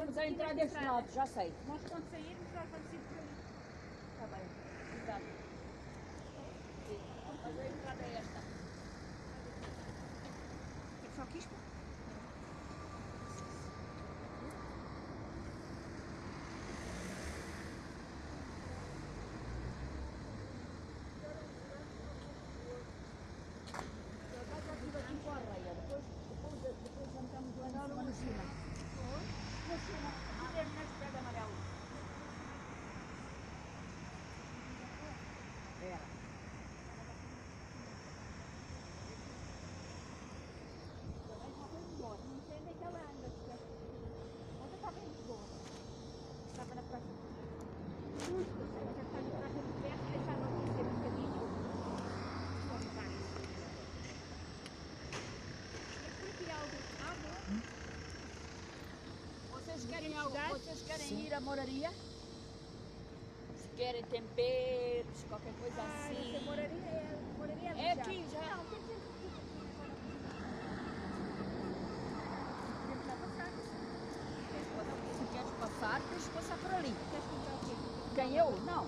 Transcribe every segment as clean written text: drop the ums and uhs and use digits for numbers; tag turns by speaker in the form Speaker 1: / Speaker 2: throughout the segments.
Speaker 1: Estamos a entrar deste lado, já sei.
Speaker 2: Nós quando sairmos, nós vamos ir por ali.
Speaker 1: Está bem, exato. Mas a entrada é esta.
Speaker 2: É só aqui, isto?
Speaker 1: Depois jantamos lá em cima. No cima, mesmo nesse pé de amarelo. Era.
Speaker 2: Também já foi embora. Não sei onde é que ela anda. Mas eu estava em Lisboa. Estava na praça. Já está na praça de perto, deixaram aqui ser um bocadinho. Vamos lá. Aqui algo.
Speaker 1: Vocês querem algo? Vocês querem ir à moraria? Se querem temperos, qualquer coisa assim.
Speaker 2: Moraria
Speaker 1: É aqui já.
Speaker 2: Não, tem que ser aqui. Podemos já passar.
Speaker 1: Se queres passar, tens de passar por ali.
Speaker 2: Queres comprar o quê?
Speaker 1: Quem eu? Não.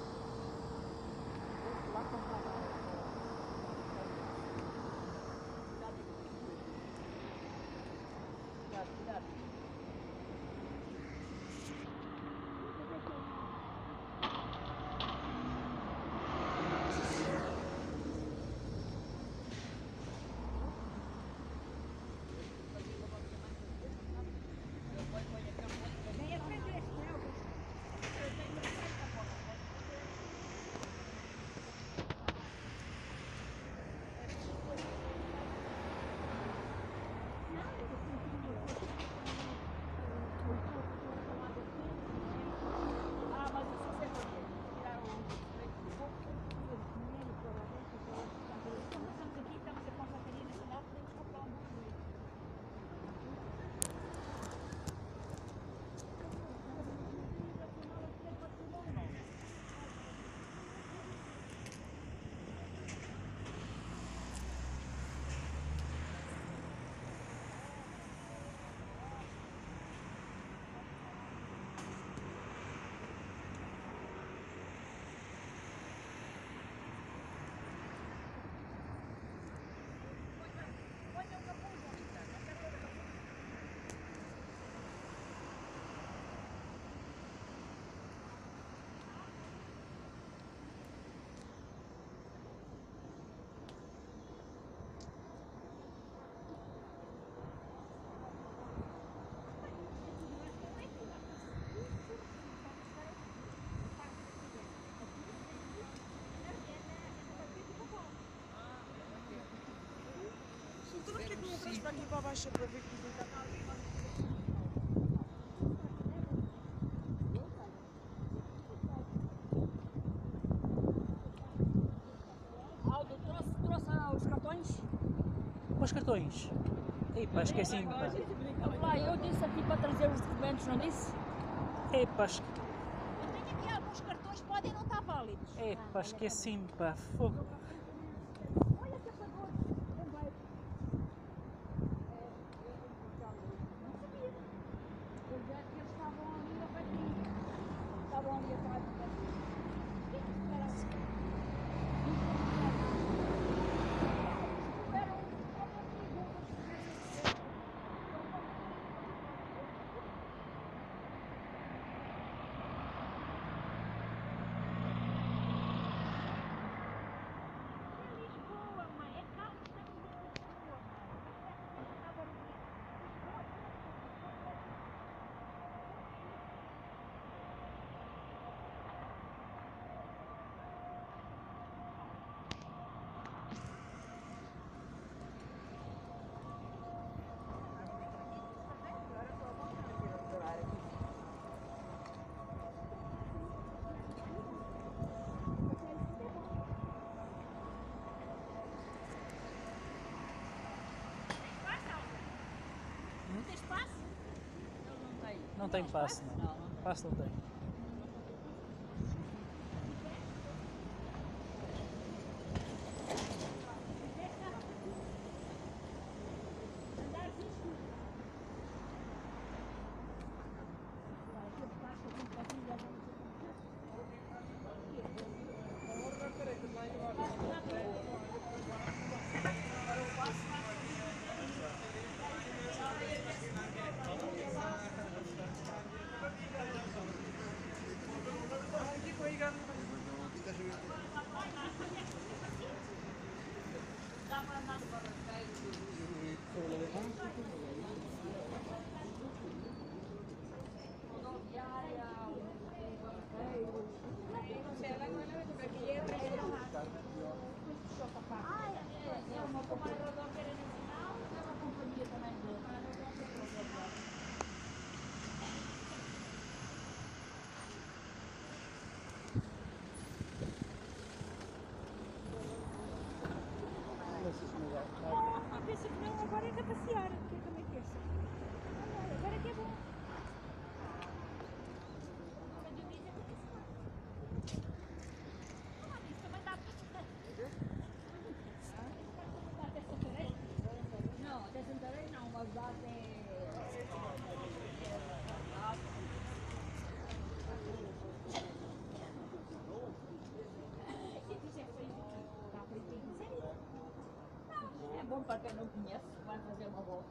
Speaker 1: Lá comprar. Cuidado, cuidado.
Speaker 2: Nem aprendeste, não é?
Speaker 1: Ah, mas isso você pode tirar o leite do corpo.
Speaker 2: Como estamos aqui, estamos a Confraria Nacional, podemos comprar um bom leite.
Speaker 3: Então por que não entras para aqui para baixo para ver que não está?
Speaker 1: Aldo, trouxe os cartões?
Speaker 4: Os cartões? Epá, esqueci-me, pá.
Speaker 1: Lá, eu disse aqui para trazer os documentos, não disse?
Speaker 4: Epá,
Speaker 2: Eu tenho aqui alguns cartões, podem não estar válidos.
Speaker 4: epá, esqueci-me, pá. Fogo.
Speaker 2: Olha que apagou. Não vai. Não sabia.
Speaker 1: Eles estavam ali a partir. Estavam ali atrás do partir. Era assim.
Speaker 2: Lisboa, mãe. É claro que estamos em Lisboa, mãe. Tem espaço?
Speaker 1: Não tem.
Speaker 4: Não tem passe, não.
Speaker 1: Não.
Speaker 4: Passe não tem.
Speaker 2: Ah, pensa que não, agora é de passear. O que é que também pensa? Olha, agora é que é bom.
Speaker 1: Não, até Santarém não, mas dá até... É bom para quem não conhece, vai fazer uma volta.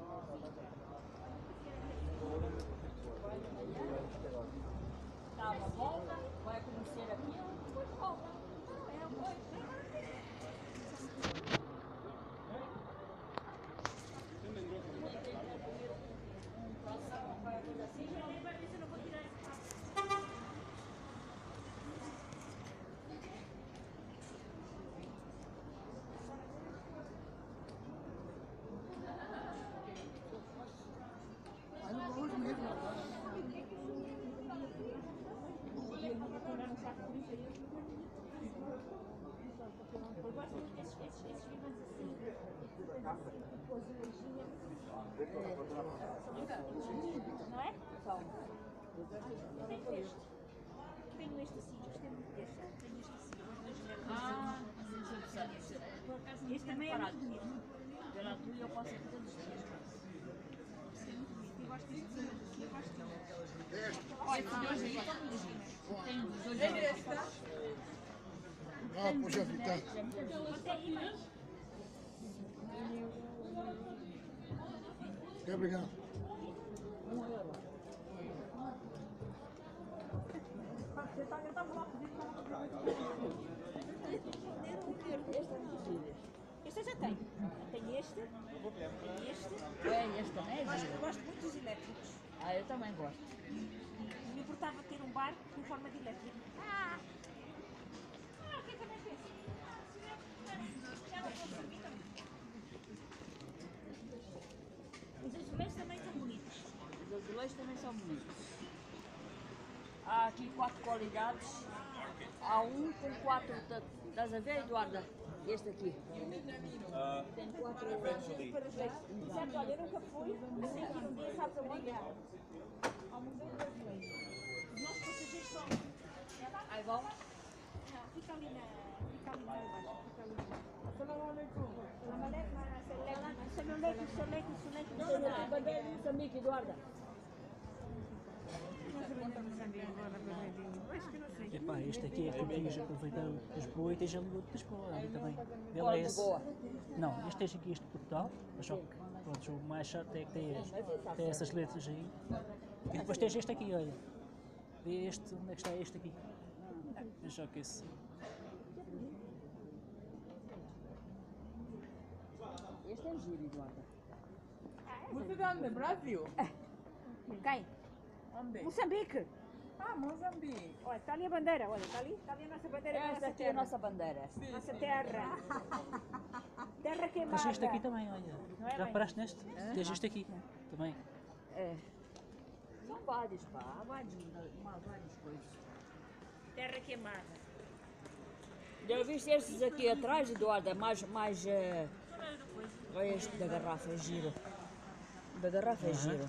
Speaker 1: Dá uma volta, vai conhecer aquilo, depois volta. É bom.
Speaker 2: Eu gosto muito desses vivos assim, depois o leijinho, não é?
Speaker 1: São.
Speaker 2: Tenho este assim, gostei muito deste. Tenho este assim,
Speaker 1: Por acaso
Speaker 2: este também é muito bonito.
Speaker 1: pela tua eu posso ir todos os dias.
Speaker 2: Eu gosto deste assim, eu gosto deste.
Speaker 1: Olha, esses dois aí estão muito giros. Tem dos dois lados.
Speaker 5: Ah, pois é, fica.
Speaker 2: Até aí mais.
Speaker 5: Obrigado.
Speaker 2: Este eu já tenho. Tenho este. Tenho este.
Speaker 1: É, este também é
Speaker 2: Eu
Speaker 1: giro.
Speaker 2: gosto muito dos elétricos.
Speaker 1: Ah, eu também gosto.
Speaker 2: Me importava ter um barco com forma de elétrico. Ah, o que é que também pensa? Já não vou servir também. Os azulejos também são bonitos.
Speaker 1: Os azulejos também são bonitos. Há aqui 4 qualidades. Há um com 4. Estás a ver, Eduarda? Este aqui. Tem 4.
Speaker 2: Certo, olha, eu nunca fui, mas sei que um dia sabes aonde? Ao Museu do Azulejo. Os nossos passageiros são. É lá?
Speaker 1: Aí vão.
Speaker 2: Não, fica ali na. Fica ali mais baixo. Fica ali.
Speaker 1: Bandeira de Moçambique, Eduarda.
Speaker 4: Epá, este aqui é que quis aproveitar Lisboa e tens ali outro de Lisboa ali também. Ele
Speaker 1: Qual
Speaker 4: é
Speaker 1: de
Speaker 4: esse.
Speaker 1: boa?
Speaker 4: Não, este tens aqui este de Portugal, mas só que pronto, o mais chato é que tem essas letras aí. E depois tens este aqui, olha. E este, onde é que está este aqui? É só que esse.
Speaker 1: Este é giro, Eduarda.
Speaker 3: Você de onde? Brasil?
Speaker 2: Quem?
Speaker 3: Onde?
Speaker 2: Moçambique.
Speaker 3: Ah, Moçambique.
Speaker 2: Olha, está ali a bandeira, olha, está ali a nossa bandeira da
Speaker 1: Esta
Speaker 2: nossa
Speaker 1: aqui é a
Speaker 2: terra.
Speaker 1: nossa bandeira.
Speaker 3: Sim.
Speaker 2: Nossa terra. Terra queimada.
Speaker 4: Mas este aqui também, olha.
Speaker 2: Não é
Speaker 4: Já
Speaker 2: bem?
Speaker 4: reparaste neste? Tens este aqui também.
Speaker 1: É. São vários, pá. Há várias coisas.
Speaker 2: Terra queimada.
Speaker 1: Já viste estes aqui atrás, Eduardo? É mais olha este da garrafa, é giro. Da garrafa é giro.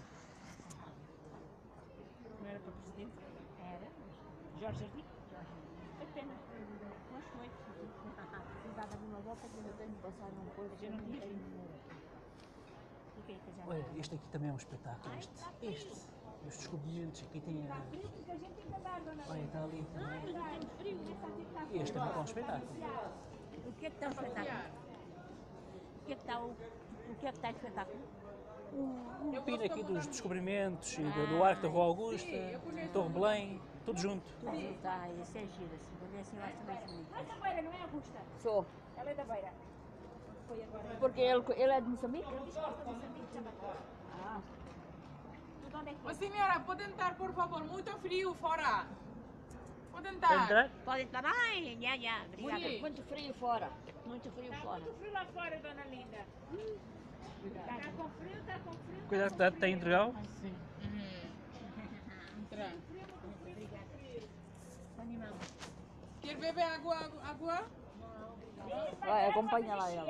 Speaker 2: Não era para presidente? Era. Jorge Jardim? Foi pena. Mas foi.
Speaker 1: Dá uma volta que eu tenho que passar num coisa.
Speaker 2: Eu não tinha vindo. O que é que já
Speaker 4: Olha, este aqui também é um espetáculo. Este. Os descobrimentos aqui tem.
Speaker 2: Está frio porque a gente tem que andar, dona.
Speaker 4: Olha, está ali também.
Speaker 2: Está muito frio, nessa aqui está frio.
Speaker 4: Este também é um espetáculo.
Speaker 2: O que é que está o espetáculo? O que é que está o que é que está o espetáculo?
Speaker 4: Um pino aqui dos descobrimentos e do Arco da Rua Augusta, de Torre Belém, tudo junto.
Speaker 2: Tudo está, esse é giro, assim, quando é assim eu acho mais bonito. É da Beira, não é, Augusta?
Speaker 1: Sou.
Speaker 2: Ela é da Beira. foi agora.
Speaker 1: Porque ele é de Moçambique?
Speaker 2: Ele diz que gosta de Moçambique também.
Speaker 1: Ah.
Speaker 2: Tu de onde é que
Speaker 3: Ô
Speaker 2: é?
Speaker 3: senhora, pode entrar, por favor? Muito frio fora. Pode
Speaker 4: Quer
Speaker 3: entrar.
Speaker 4: entrar?
Speaker 2: Pode entrar. Ai, já, obrigada.
Speaker 3: Sim.
Speaker 1: Muito frio fora. Muito frio fora.
Speaker 2: Muito frio lá fora, dona Linda. Tá com frio, tá com frio.
Speaker 4: Cuidado, cuidado, tem entregado.
Speaker 3: Assim. Entra.
Speaker 2: Animal.
Speaker 3: Quer beber água? Água?
Speaker 1: Vai, acompanha lá ela.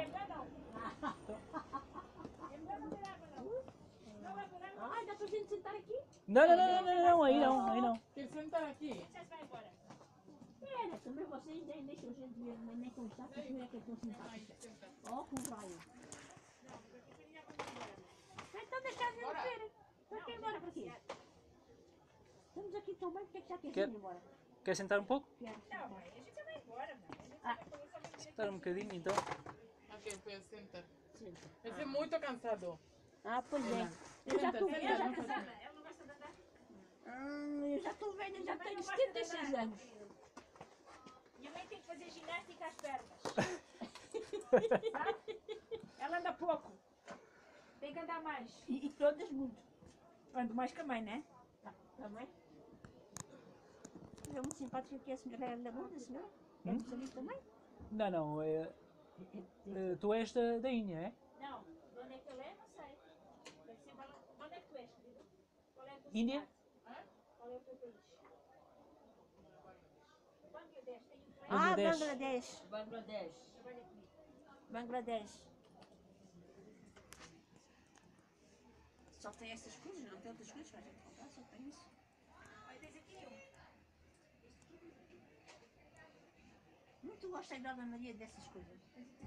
Speaker 2: Ai, dá pra gente sentar aqui?
Speaker 4: Não, aí não, aí não.
Speaker 3: Quer sentar aqui?
Speaker 2: Vocês vão embora. É, né? Também vocês nem deixam a gente nem conversar, porque não é que eu estou simpática. Ó, com raio. Então deixa a gente ver. Então quer ir embora para quê? Estamos aqui tão bem, porque é que já queres ir embora?
Speaker 4: Quer sentar um pouco?
Speaker 2: Quero.
Speaker 4: Sentar um bocadinho então.
Speaker 3: Ok, pues senta. Esse é muito cansado.
Speaker 1: Ah, pois é.
Speaker 2: Eu já estou
Speaker 3: Senta,
Speaker 2: velha, já
Speaker 3: senta.
Speaker 2: cansada. Eu já estou velha, já tenho 76 anos. Minha mãe tem que fazer ginástica às pernas. Sabe? Ela anda pouco. Tem que andar mais. E todas muito. Ando mais que a mãe, né? A mãe? É muito simpática que a senhora é da Lunda, a senhora? É de Moçambique também?
Speaker 4: Não, tu és da Índia, é?
Speaker 2: Não. De onde é que ele é? Não sei. Deve ser de onde é que tu és, querido? Qual é a tua
Speaker 4: Índia?
Speaker 2: cidade? Qual é o teu país? Bangladesh. Tem um país.
Speaker 1: Ah,
Speaker 4: Bangladesh.
Speaker 1: Bangladesh. Bangladesh.
Speaker 2: Trabalha comigo.
Speaker 1: Bangladesh.
Speaker 2: Só tem essas coisas, não tem outras coisas para a gente comprar, só tem isso. Olha, tens aqui muito gosto da Dona Maria dessas coisas.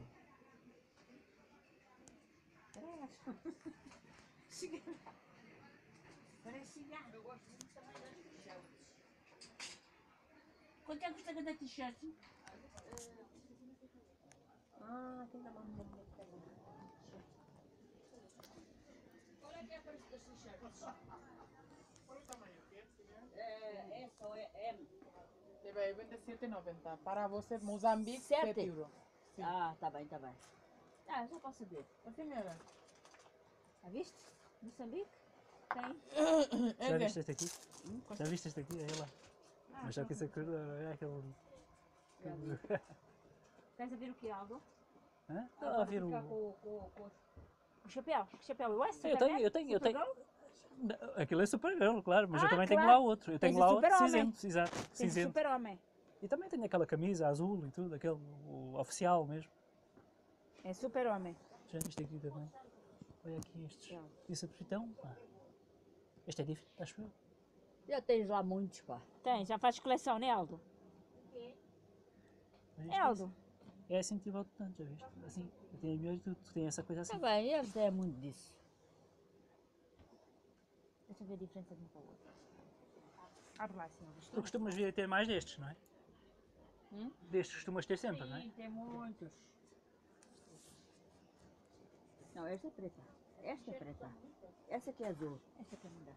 Speaker 2: Cigarro. Parece cigarro. Eu gosto muito também das t-shirts. Quanto é que custa cada t-shirt? Ah, tem da mão da
Speaker 1: Qual é que é a preço das t-shirts? É S ou é M?
Speaker 3: Deve 27,90. Para você, Moçambique,
Speaker 1: Sete.
Speaker 3: 7 euros. Sim.
Speaker 1: Ah, tá bem, tá bem. Ah, já posso ver.
Speaker 3: Ô senhora.
Speaker 2: Já viste? Moçambique? Tem.
Speaker 4: Já
Speaker 3: Esse.
Speaker 4: viste este aqui? Já viste este aqui? Olha lá. Mas só que isso aqui é aquele.
Speaker 2: Estás a ver o que é algo?
Speaker 4: Hã? Está a ver o.
Speaker 1: Ficar com
Speaker 2: O chapéu? Que chapéu? Eu acho
Speaker 4: Eu tenho.
Speaker 2: Supergirl?
Speaker 4: Não, aquilo é Supergirl, claro, mas eu
Speaker 2: Ah,
Speaker 4: também tenho
Speaker 2: claro.
Speaker 4: lá outro. Eu tenho
Speaker 2: Tens o
Speaker 4: lá outro
Speaker 2: Super-Homem.
Speaker 4: cinzento, exato.
Speaker 2: Tem o
Speaker 4: Cinzento.
Speaker 2: super-homem.
Speaker 4: E também tenho aquela camisa azul e tudo, aquele o oficial mesmo.
Speaker 2: É super-homem.
Speaker 4: Já isto aqui também. Olha aqui estes. Isso é perfeitão. Este é diferente, acho eu.
Speaker 1: Já tens lá muitos, pá.
Speaker 2: Tem, já fazes coleção, né, Aldo?
Speaker 4: Mas
Speaker 2: É, Aldo.
Speaker 4: é assim que volto tanto, já viste? Assim, eu tenho melhor tu tens essa coisa assim.
Speaker 1: Tá bem, eles têm muito disso.
Speaker 2: Deixa eu ver a diferença de um para o outro. Abre lá, senhor.
Speaker 4: Tu costumas vir a ter mais destes, não é? Destes costumas ter sempre, não é?
Speaker 1: Sim, tem muitos. Não, esta é preta. Esta é preta. Essa aqui é azul. Essa aqui não dá.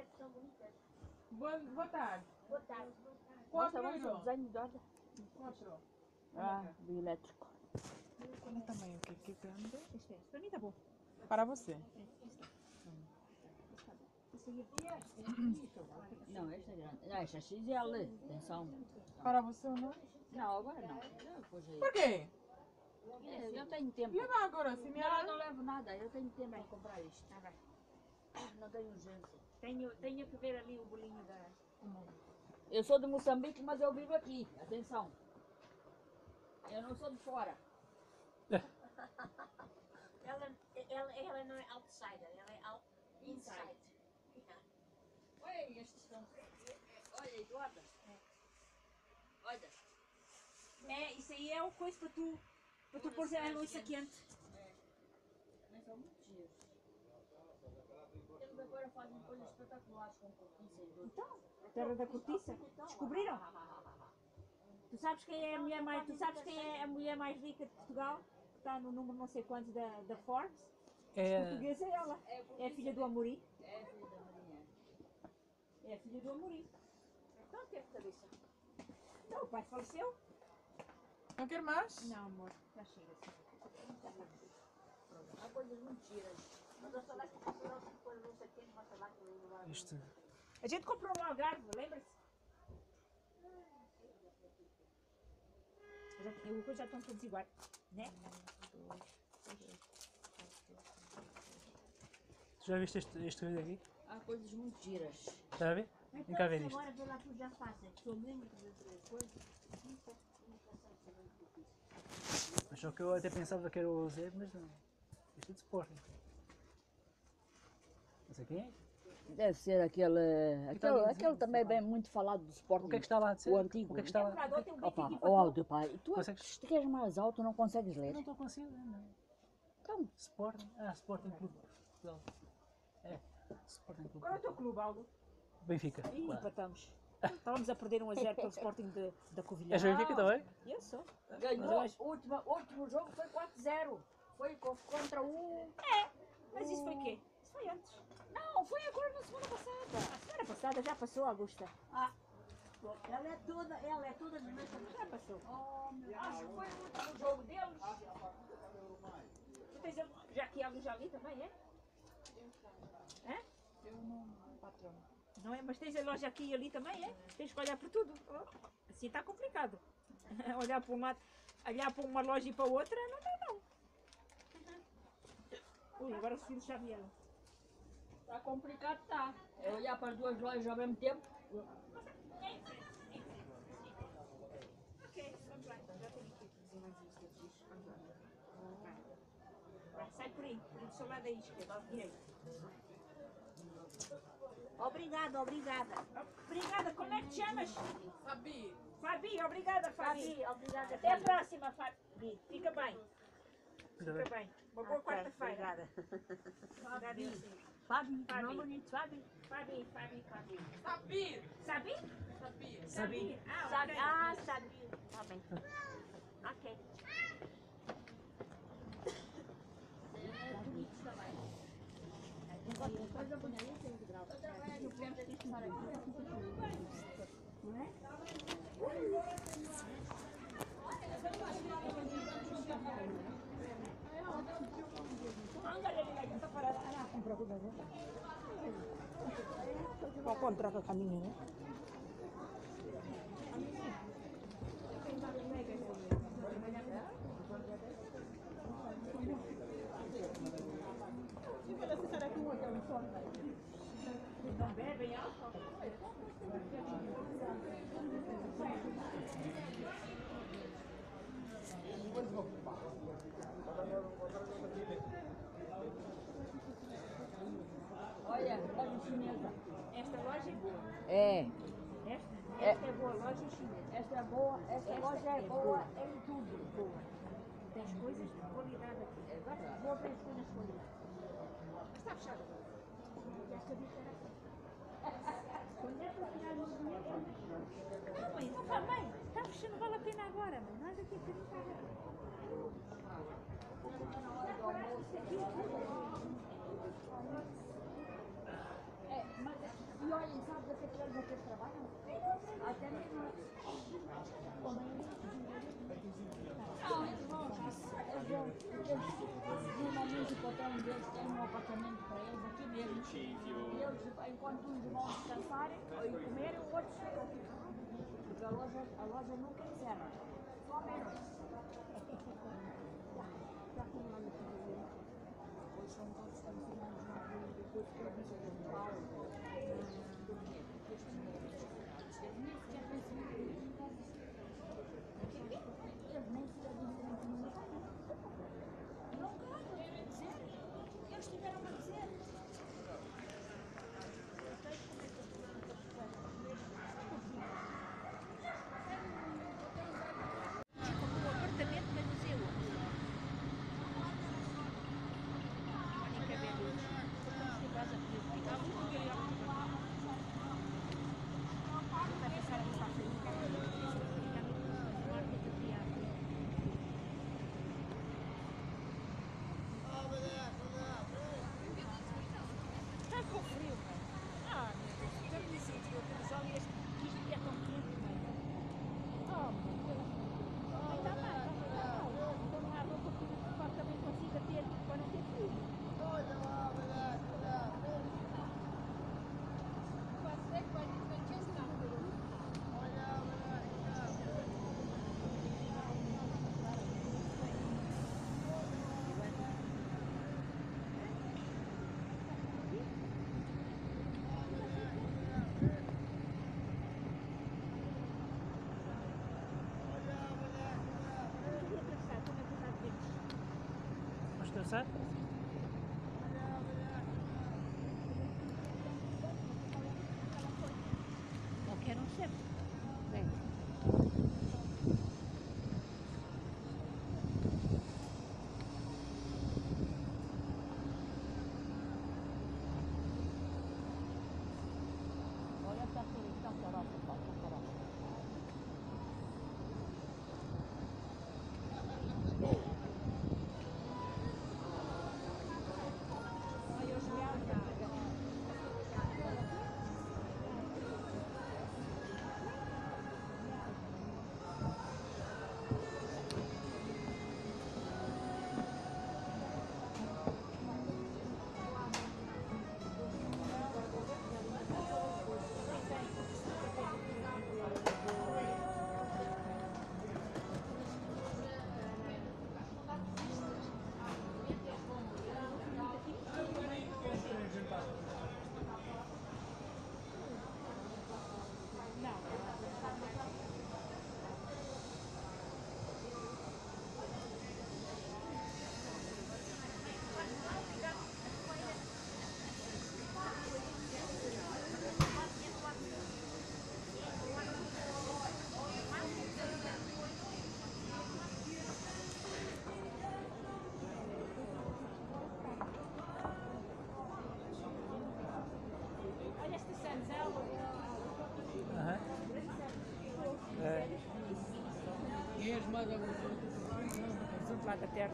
Speaker 3: Boa tarde.
Speaker 2: Boa tarde.
Speaker 1: Mostra,
Speaker 3: 4
Speaker 1: mostra o
Speaker 3: euros.
Speaker 1: desenho de olha.
Speaker 3: 4.
Speaker 1: Ah, do elétrico.
Speaker 3: Qual o tamanho? Que grande?
Speaker 2: Este é. Para mim tá bom.
Speaker 3: Para você.
Speaker 1: Não, esta é grande. Não, esta é XL. Atenção.
Speaker 3: Para você ou não?
Speaker 1: Não, agora não. Não, pois aí.
Speaker 3: Por quê?
Speaker 1: Eu tenho tempo.
Speaker 3: Leva agora,
Speaker 1: Não,
Speaker 3: senhora.
Speaker 1: não levo nada. Eu tenho tempo para comprar isto.
Speaker 2: Tá bem.
Speaker 1: Não tenho urgência.
Speaker 2: Tenho que ver ali o bolinho da...
Speaker 1: Eu sou de Moçambique, mas eu vivo aqui. Atenção. Eu não sou de fora.
Speaker 2: Ela não é outsider, ela é inside.
Speaker 1: Olha estes estão. Olha, Eduardo. Olha.
Speaker 2: É, isso aí é o coisa para tu pôr a louça quente.
Speaker 1: Também são muito giros. Eles agora fazem coisas espetaculares com cortiça e tudo.
Speaker 2: Então, terra da cortiça. Descobriram? Tu sabes quem é a mulher mais, rica de Portugal? Que está no número não sei quantos da Forbes?
Speaker 4: É.
Speaker 2: Portuguesa é ela. É a filha do Amorim.
Speaker 1: É, filha da Marinha.
Speaker 2: É a filha do Amorim. Então teve cabeça. Não, o pai faleceu?
Speaker 3: Não quer mais?
Speaker 2: Não, amor, já chega assim.
Speaker 1: Há coisas muito giras. Mas eu só lá que comprou depois não sei o que, mas sei lá que eu não vai.
Speaker 4: Isto.
Speaker 2: A gente comprou no Algarve, lembra-se? Já estão todos iguais, né?
Speaker 4: Já viste este vídeo aqui?
Speaker 1: Há coisas muito giras.
Speaker 4: Já a ver? Vem cá ver isto.
Speaker 1: Agora vê lá tu já fazes, que eu lembro de coisas.
Speaker 4: Mas só que eu até pensava que era o Zé, mas não. Isto é de Sporting. Não sei quem é.
Speaker 1: Deve ser aquele também bem muito falado do Sporting.
Speaker 4: O que é que está lá a dizer?
Speaker 1: O antigo.
Speaker 4: O que é que está lá?
Speaker 1: Opa, ó áudio, pá. E tu
Speaker 4: Consegues?
Speaker 1: se queres mais alto não consegues ler.
Speaker 4: Não estou conseguindo ainda.
Speaker 1: Então,
Speaker 4: Sporting. Sporting Clube de Portugal. É. Sporting Clube.
Speaker 2: Qual é o teu clube, Aldo?
Speaker 4: Benfica.
Speaker 2: Ih,
Speaker 4: Claro.
Speaker 2: empatamos. Estávamos a perder 1-0 pelo Sporting da Covilhã.
Speaker 4: És Benfica também?
Speaker 2: Eu sou.
Speaker 1: ganhou. O último jogo foi 4-0. Foi contra o...
Speaker 2: Mas isso foi o quê? Isso foi antes.
Speaker 1: Não, foi agora na semana passada.
Speaker 2: A semana passada já passou, Augusta.
Speaker 1: Ela é toda de noite.
Speaker 2: Já passou.
Speaker 1: Acho que foi o último jogo deles.
Speaker 2: Tu tens já aqui algo já ali também, é? É?
Speaker 1: Eu não, patrão.
Speaker 2: Não é? Mas tens a loja aqui e ali também, é? Tens que olhar por tudo. Oh, assim está complicado. Olhar para um lado, olhar para uma loja e para outra, não dá não. Ui, agora os filhos já vieram.
Speaker 1: Está complicado, tá. É olhar para as duas lojas ao mesmo tempo.
Speaker 2: Ok, vamos lá. Já tenho aqui. Vai, sai por aí, do seu lado aí, esquerdo, ao direito. Obrigada, obrigada. Obrigada, como é que te chamas?
Speaker 3: Fabi.
Speaker 2: Fabi, obrigada, Fabi.
Speaker 1: Fabi, obrigada.
Speaker 2: Até a próxima, Fabi. Fica bem. Fica bem. Uma boa quarta-feira.
Speaker 1: Fabi.
Speaker 2: Fabi.
Speaker 1: Não bonito, Fabi.
Speaker 2: Fabi.
Speaker 3: Sabir.
Speaker 2: Sabi?
Speaker 3: Sabir.
Speaker 2: Sabi. Ah,
Speaker 1: Sabe?
Speaker 2: ok.
Speaker 1: Ah, sabe. Tá bem. Ok. Coisa bonita, eu trabalho no plano de estar aqui. Não é?
Speaker 2: Vou comprar com a caminho, né? Não bebem álcool?
Speaker 1: Olha, loja chinesa.
Speaker 2: Esta loja é boa.
Speaker 1: É.
Speaker 2: Esta é boa, loja chinesa.
Speaker 1: Esta é boa, esta loja é boa em tudo. Boa.
Speaker 2: Tens coisas de qualidade aqui.
Speaker 1: É verdade. Boa para as coisas de qualidade.
Speaker 2: Mas está fechado.
Speaker 1: Já sabia que era assim.
Speaker 2: Quando é para tirar o dinheiro. Não, mãe, não faz mãe. Está fechando, não vale a pena agora, mãe. Nós aqui a bocadinho está
Speaker 1: É, mas, e olhem, sabe até que horas vocês trabalham? Até mesmo. Não, eles vão, normalmente o patrão deles tem um apartamento para eles aqui mesmo. E eles, enquanto uns vão descansar e comer, os outros ficam aqui. Porque a loja nunca encerra, só menos. Já como lá no Brasil, hoje são todos funcionários na rua, depois que eu disse a São Paulo, eles tiveram a dizer.
Speaker 2: como um apartamento, mas não sei onde. Podem caber dois. Vamos de casa aqui. Ficava muito melhor. Vai passar ali para a frente.
Speaker 4: começar?
Speaker 2: Qualquer um serve. Bem.
Speaker 1: Olha essa seleção farofa, farofa.
Speaker 2: Olha esta senzala.
Speaker 4: Aham. É.
Speaker 2: Junto lá da terra.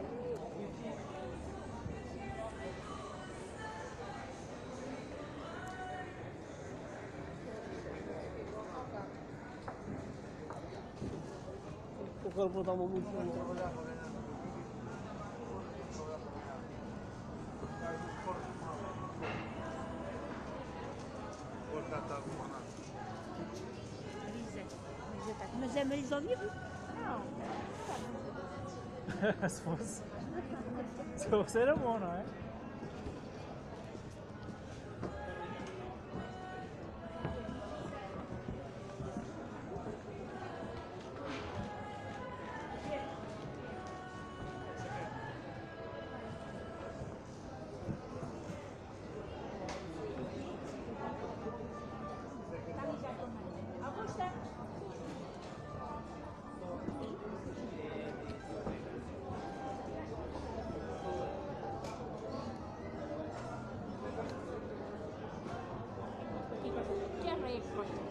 Speaker 4: Eu quero botar uma música.
Speaker 2: Mas é Marisa ao vivo? Não.
Speaker 4: Se fosse. Se fosse era bom, não é?
Speaker 2: Augusta. Que é rei,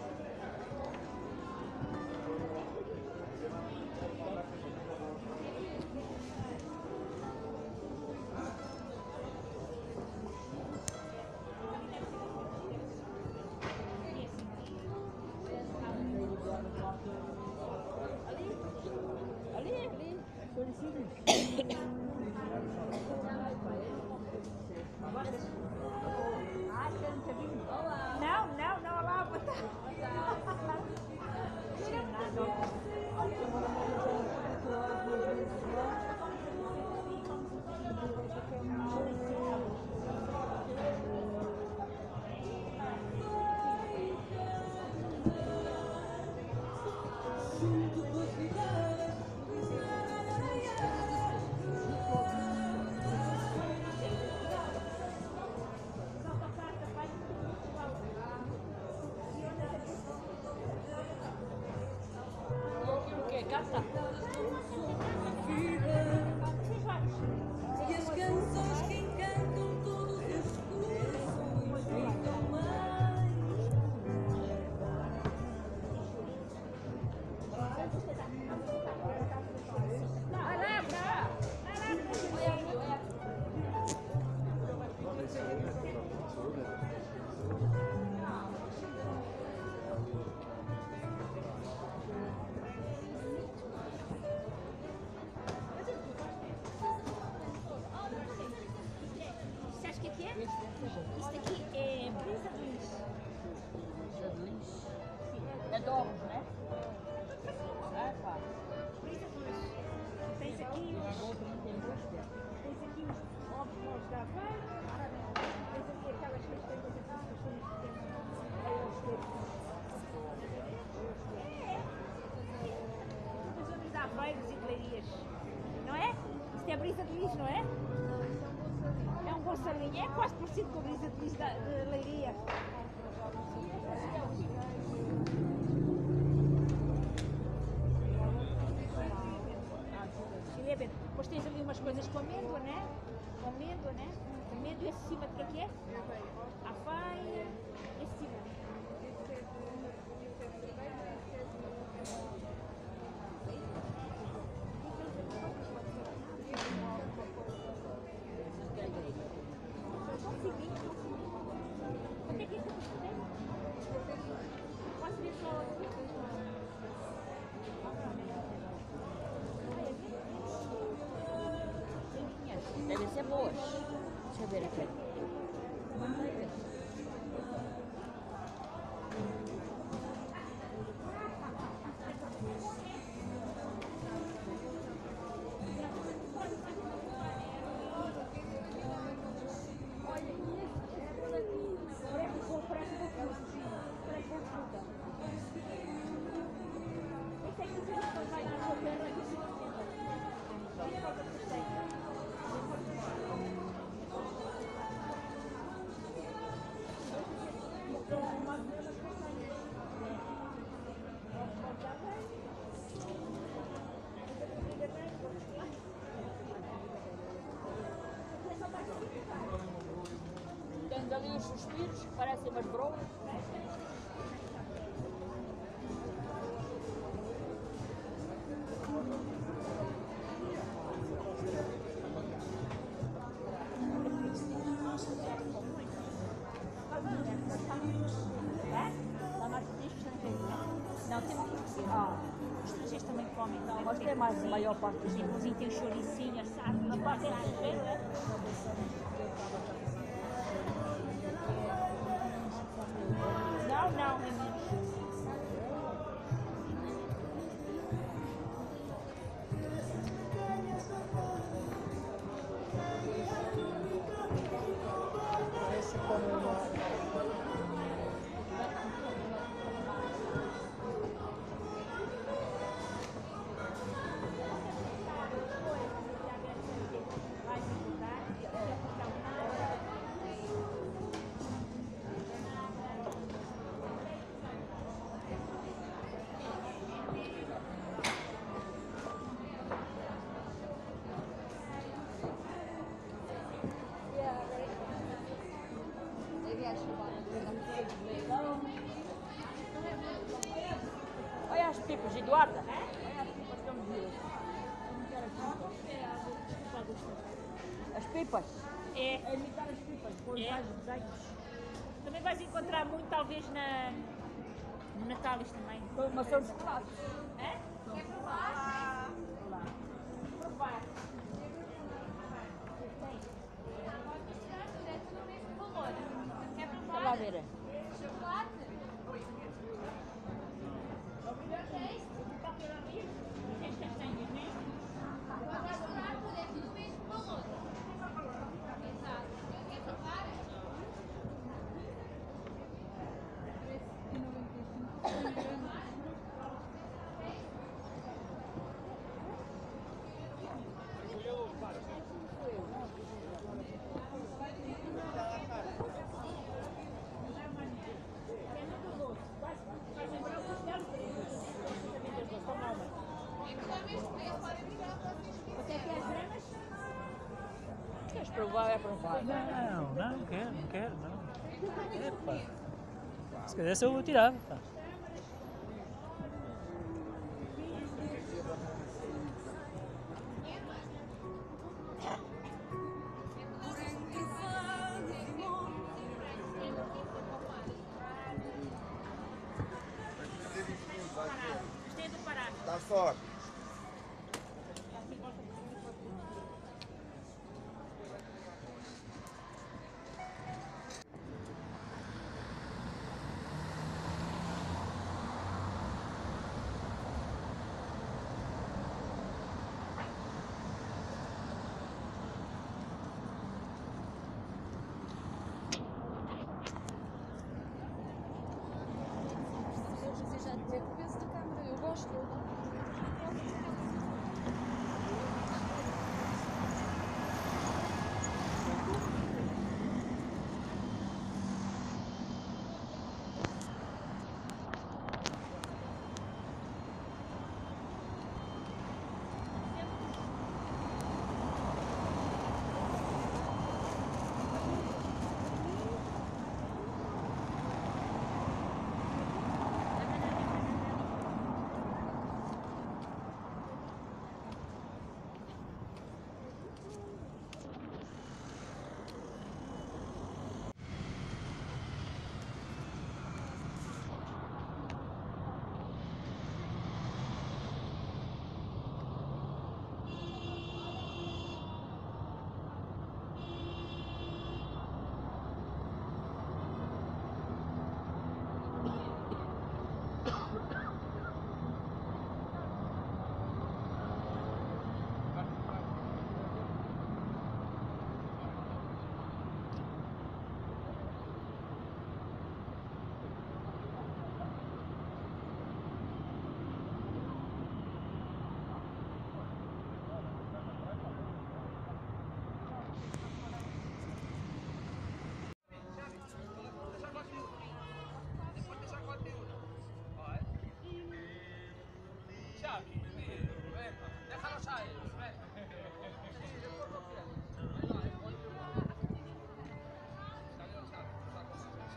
Speaker 2: ali. Ah, você não tinha vindo? Não, lá, botar.
Speaker 1: E aquilo o quê? Carta?
Speaker 6: E as canções que encantam todos os corações ficam mais.
Speaker 2: Sabes o que é? Isto aqui é brisa de lixo.
Speaker 1: É de ovos, né? É, pá.
Speaker 2: Brisa de lixo. Tens aqui os ovos novos da aveia. Tens aqui aquelas que têm coisas das zonas de aveiros e de leirias. Não é? Isto é brisa de lixo, não é? essa linha é quase parecido com a brisa de Leiria. Depois tens ali umas coisas com amêndoa, né? Com amêndoa, né? Amêndoa e esse cima de que é? A faia, esse cima. Quanto é que é que eu posso ver só aqui?
Speaker 1: Devem ser boas. Deixa eu ver aqui. Tens ali os suspiros que parecem umas broas.
Speaker 2: Não, temos que ir. Os estrangeiros também comem. Não,
Speaker 1: Mas tem mais a maior parte dos
Speaker 2: Inclusive tem chouricinho assado.
Speaker 1: na parte estrangeira.
Speaker 2: Não, não, é menos.
Speaker 5: Parece como uma...
Speaker 1: Olha as pipas, Eduarda. Olha as pipas que eu me vi. As pipas?
Speaker 2: É.
Speaker 1: É imitar as pipas, com os
Speaker 2: É.
Speaker 1: vários desenhos.
Speaker 2: Também vais encontrar muito, talvez, no Natalis também.
Speaker 1: Mas são chocolates.
Speaker 2: É? Quer provar? Provar.
Speaker 1: Deixa lá ver.
Speaker 2: Tens castanhas, né?
Speaker 1: Queres provar? É provar.
Speaker 4: Não quero, não. Epa. Se quisesse eu tirava, pá.
Speaker 2: Gostei do Pará.
Speaker 5: Dá sorte.
Speaker 6: Já dizer que o peso da câmara, eu gosto.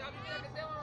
Speaker 7: Sabe, mira que tem uma